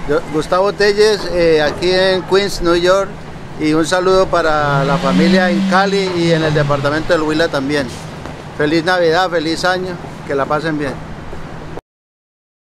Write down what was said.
Gustavo Telles, aquí en Queens, New York, y un saludo para la familia en Cali y en el departamento del Huila también. Feliz Navidad, feliz año, que la pasen bien.